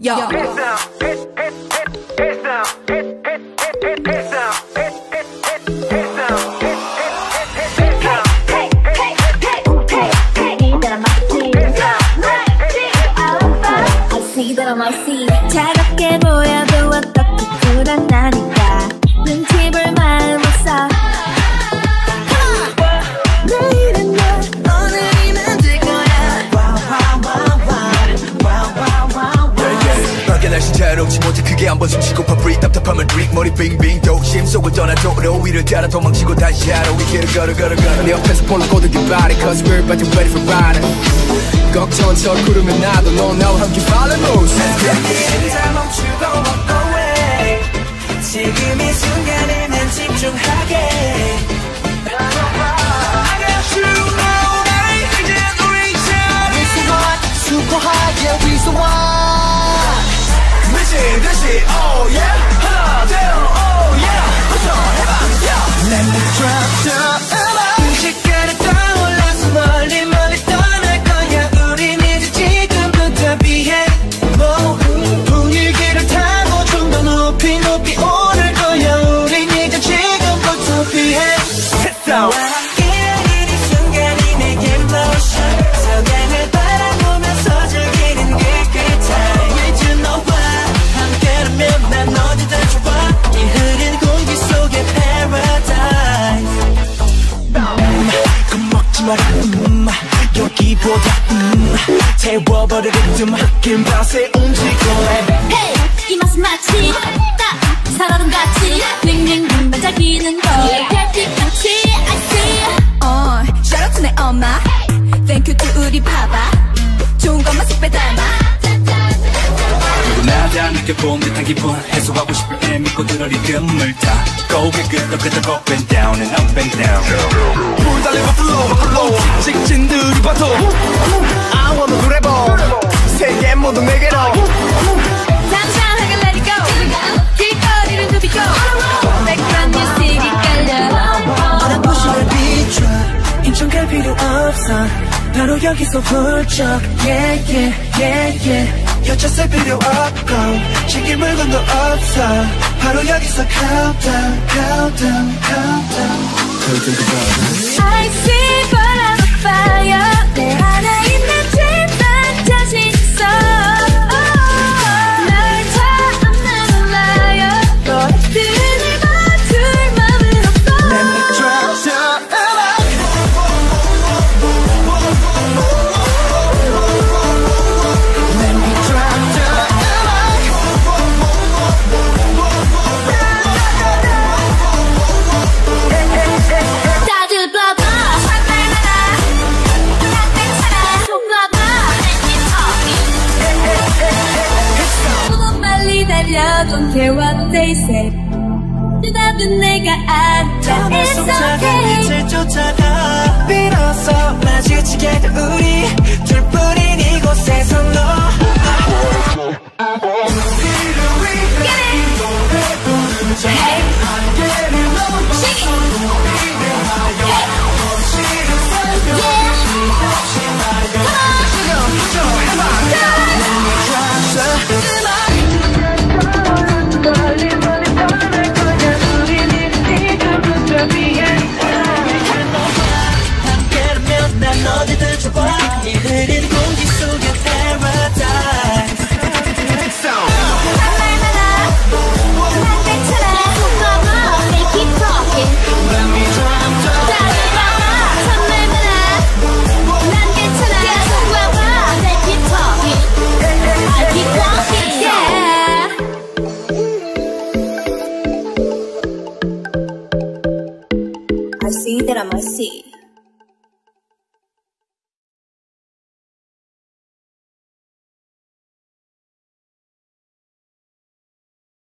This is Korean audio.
Yo. 차갑게 보여도 어떻게 불안하니까 눈치볼 마음을 써. 내일은 너, 오늘이면 될 거야. 밖에 날씨 자유롭지 못해 크게 한번 숨쉬고 파브리 답답함을 드릭 머리 빙빙 도심 속을 떠나도록 위를 따라 도망치고 다시 하러 이 길을 걸어 내 옆에서 볼로 고들긴 body cause we're about to ready for riding. 걱정은 저 구르면 나도 너 나와 함께 follow moves. 내일은 다 멈추고 walk away. 지금 이 순간에 난 집중하게. I got you now 나의 이제 generation. We so hot, super hot, yeah we so hot. 미친 oh yeah. 하나 둘 oh yeah. 도전해봐 yeah. Let me drop the 음악. 순식간에 떠올라서 멀리 멀리 떠날 거야. 우린 이제 지금부터 비해. 분위기를 타고 좀 더 높이 높이 오를 거야. 우린 이제 지금부터 비해. 너와 함께라는 이 순간이 내게 motion. 서강을 바라보면서 즐기는 good time. 이제 너와 함께라면 난 어디든 좋아. 이 흐린 공기 속의 paradise. 겁먹지 마라 여기보다 태워버릴 리듬 긴 밤새 움직여. Hey, 이 맛은 마치 딱 살아름 같이 링링링 반짝이는 거 별빛같이 I see. Shout out to 내 엄마. Thank you to 우리 바바. 좋은 것만 쏙 빼닮아. 누구나다 느껴본 듯한 기분 해소하고 싶을 때 믿고 들어 리듬을 타 고개 끄덕끄덕 up and down and up and down. 불 달려 flow 직진들이 봐도 I wanna do that 세계 모두 내게로 당당하게 let it go. 길거리를 누비고 백그라운드 뮤직이 깔려. 너랑 부시를 비춰 인천 갈 필요 없어. 바로 여기서 훌쩍 yeah yeah yeah yeah. 여차 쓸 필요 없고 시길 물건도 없어. 바로 여기서 countdown countdown countdown. I see burn on fire. 내 안에 있는 찐단 자신 있어. 날 다 없는 liar. 너희들이 맞출 맘은 없어. Let me drop the 음악. Let me drop the 음악. 다들 blah blah. 난 괜찮아. 좀 blah blah. 너무 빨리 달려 don't care what they say. 나도 내가 알아. It's okay. 빛을 쫓아가 비로소 마주치게 된 우리 둘뿐인 이곳에서 너